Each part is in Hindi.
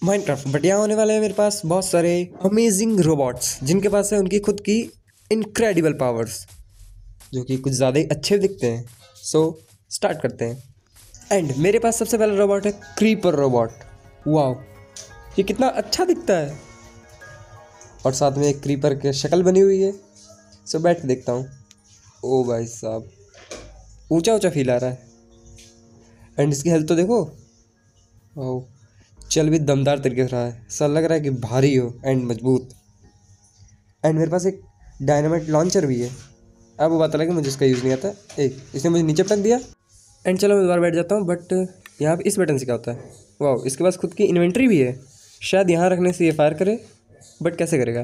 माइनक्राफ्ट। बट यहाँ होने वाले हैं मेरे पास बहुत सारे अमेजिंग रोबोट्स जिनके पास है उनकी खुद की इनक्रेडिबल पावर्स, जो कि कुछ ज़्यादा ही अच्छे दिखते हैं। सो स्टार्ट करते हैं। एंड मेरे पास सबसे पहला रोबोट है क्रीपर रोबोट। वाओ, ये कितना अच्छा दिखता है, और साथ में एक क्रीपर की शक्ल बनी हुई है। सो बैठ के देखता हूँ। ओ भाई साहब, ऊंचा ऊंचा फील आ रहा है। एंड इसकी हेल्थ तो देखो, वाओ, चल भी दमदार तरीके से रहा है। ऐसा लग रहा है कि भारी हो एंड मजबूत। एंड मेरे पास एक डायनामाइट लॉन्चर भी है। अब वो बात अलग है, मुझे इसका यूज़ नहीं आता। इसने मुझे नीचे पटक दिया। एंड चलो मैं दोबारा बैठ जाता हूँ। बट यहाँ पे इस बटन से क्या होता है? वाह, इसके पास खुद की इन्वेंट्री भी है। शायद यहाँ रखने से ये फायर करे, बट कैसे करेगा?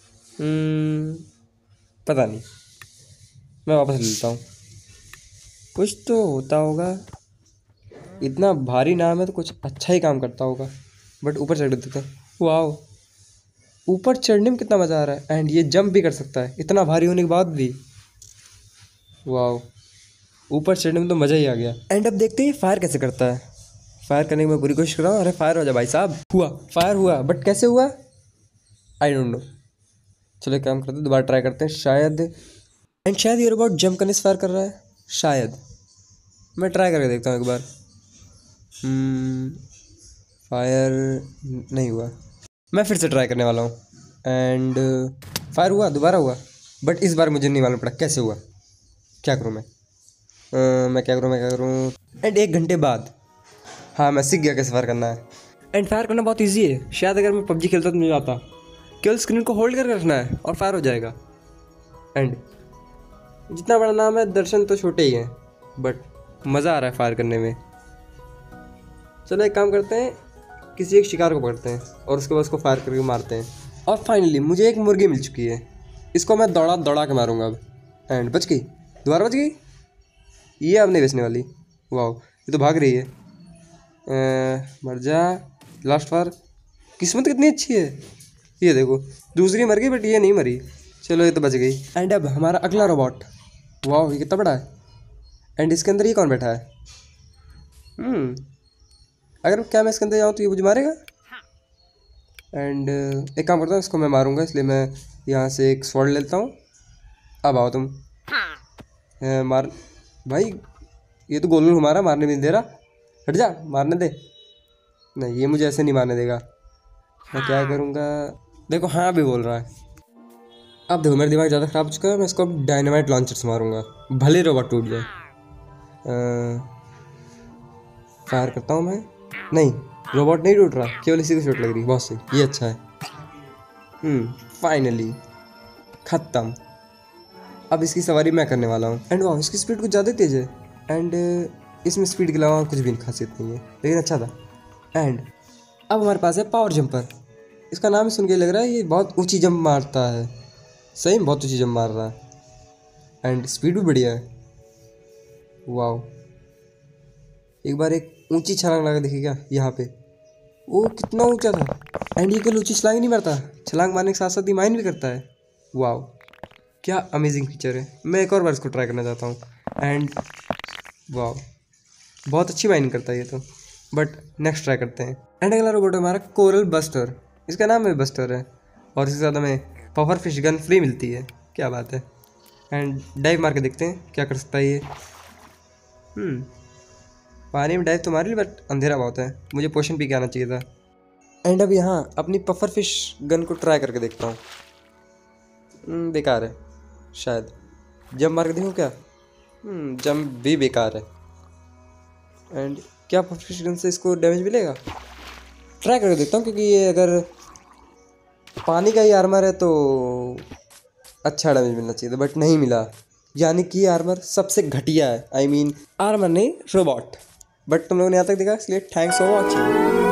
पता नहीं, मैं वापस ले लेता हूँ। कुछ तो होता होगा, इतना भारी नाम है तो कुछ अच्छा ही काम करता होगा। बट ऊपर चढ़ देते हैं। वाह, ऊपर चढ़ने में कितना मज़ा आ रहा है। एंड ये जंप भी कर सकता है इतना भारी होने के बाद भी। वाह, ऊपर चढ़ने में तो मज़ा ही आ गया। एंड अब देखते हैं फायर कैसे करता है। फायर करने की मैं पूरी कोशिश कर रहा हूँ। अरे फायर हो जा भाई साहब। हुआ, फायर हुआ, बट कैसे हुआ आई डोंट नो। चलो एक काम करते हैं, दोबारा ट्राई करते हैं शायद। एंड शायद ये रोबोट जंप करने से फायर कर रहा है। शायद मैं ट्राई करके देखता हूँ एक बार। फायर नहीं हुआ। मैं फिर से ट्राई करने वाला हूँ। एंड फायर हुआ, दोबारा हुआ, बट इस बार मुझे नहीं मालूम पड़ा कैसे हुआ। क्या करूँ मैं क्या करूँ। एंड 1 घंटे बाद हाँ, मैं सीख गया कैसे फायर करना है। एंड फायर करना बहुत ईजी है। शायद अगर मैं पबजी खेलता तो मुझे आता। केवल स्क्रीन को होल्ड करके रखना है और फायर हो जाएगा। एंड जितना बड़ा नाम है, दर्शन तो छोटे ही हैं, बट मज़ा आ रहा है फायर करने में। चलो एक काम करते हैं, किसी एक शिकार को पकड़ते हैं और उसके बाद उसको फायर करके मारते हैं। और फाइनली मुझे एक मुर्गी मिल चुकी है। इसको मैं दौड़ा दौड़ा के मारूंगा अब। एंड बच गई, दोबारा बच गई। ये अब नहीं बचने वाली। वाह, ये तो भाग रही है। मर जा, लास्ट फायर। किस्मत कितनी अच्छी है। ये देखो, दूसरी मर गई बट ये नहीं मरी। चलो ये तो बच गई। एंड अब हमारा अगला रोबोट। वाह, ये कितना बड़ा है। एंड इसके अंदर ये कौन बैठा है? अगर क्या मैं इसके अंदर जाऊँ तो ये मुझे मारेगा। एंड एक काम करता हूँ, इसको मैं मारूंगा, इसलिए मैं यहाँ से एक स्वॉर्ड लेता हूँ। अब आओ तुम। मार भाई, ये तो गोल गोल घुमा रहा, मारने भी नहीं दे रहा। हट जा, मारने दे। नहीं, ये मुझे ऐसे नहीं मारने देगा। मैं क्या करूँगा, देखो हाँ भी बोल रहा है। अब देखो मेरा दिमाग ज़्यादा ख़राब हो चुका है। मैं इसको अब डायनामाइट लॉन्चर से मारूंगा, भले रोबोट टूट जाए। फायर करता हूँ मैं। नहीं, रोबोट नहीं टूट रहा, केवल इसी को चोट लग रही। बहुत सही, ये अच्छा है। फाइनली ख़त्म। अब इसकी सवारी मैं करने वाला हूँ। एंड वाह, इसकी स्पीड कुछ ज़्यादा तेज़ है। एंड इसमें स्पीड के अलावा कुछ भी खासियत नहीं है, लेकिन अच्छा था। एंड अब हमारे पास है पावर जंपर। इसका नाम ही सुन के लग रहा है ये बहुत ऊंची जंप मारता है। सही में बहुत ऊंची जंप मार रहा है। एंड स्पीड भी बढ़िया है। वाह, एक बार एक ऊंची छलांग लगा देखिए क्या यहाँ पे। वो कितना ऊंचा था। एंड ये केवल ऊंची छलांग ही नहीं मारता, छलांग मारने के साथ साथ ही माइन भी करता है। वाह, क्या अमेजिंग फीचर है। मैं एक और बार इसको ट्राई करना चाहता हूँ। एंड वाह, बहुत अच्छी माइनिंग करता है ये तो। बट नेक्स्ट ट्राई करते हैं। एंड अगला रोबोट है हमारा कोरल बस्टर। इसका नाम है बस्टर है, और इससे ज़्यादा में पफर फिश गन फ्री मिलती है। क्या बात है। एंड डाइव मार के देखते हैं क्या कर सकता है ये। पानी में डाइव तो मारी, बट अंधेरा बहुत है, मुझे पोशन पी के आना चाहिए था। एंड अब यहाँ अपनी पफर फिश गन को ट्राई करके देखता हूँ। बेकार है शायद। जंप मार के देखूँ क्या? जंप भी बेकार है। एंड क्या पफर फिश गन से इसको डैमेज मिलेगा? ट्राई करके देखता हूँ, क्योंकि ये अगर पानी का ही आर्मर है तो अच्छा डैमेज मिलना चाहिए था, बट नहीं मिला। यानी कि आर्मर सबसे घटिया है। आई मीन आर्मर नहीं, रोबोट। बट तुम लोगों ने यहाँ तक देखा, इसलिए थैंक्स फॉर वॉचिंग।